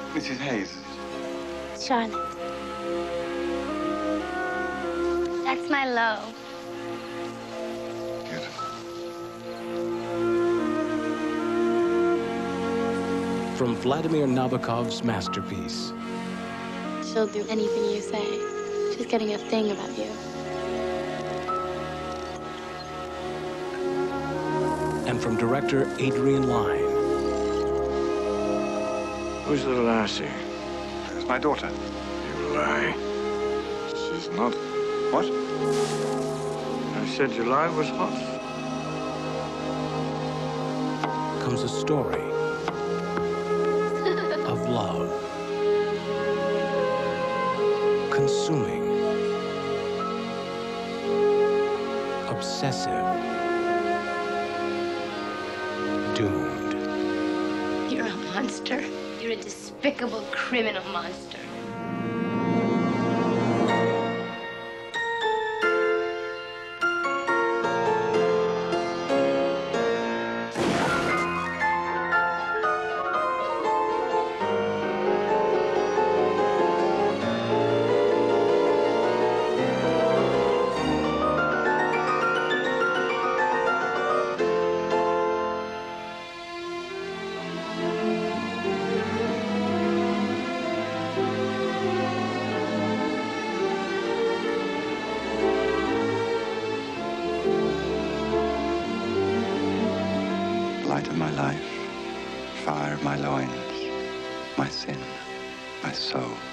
Mrs. Hayes. Charlotte. That's my love. Beautiful. From Vladimir Nabokov's masterpiece. She'll do anything you say. She's getting a thing about you. And from director Adrian Lyne. Who's little Lassie? It's my daughter. You lie. She's not. What? I said July was hot. Comes a story of love. Consuming. Obsessive. Doomed. You're a monster. You're a despicable criminal monster. Light of my life, fire of my loins, my sin, my soul.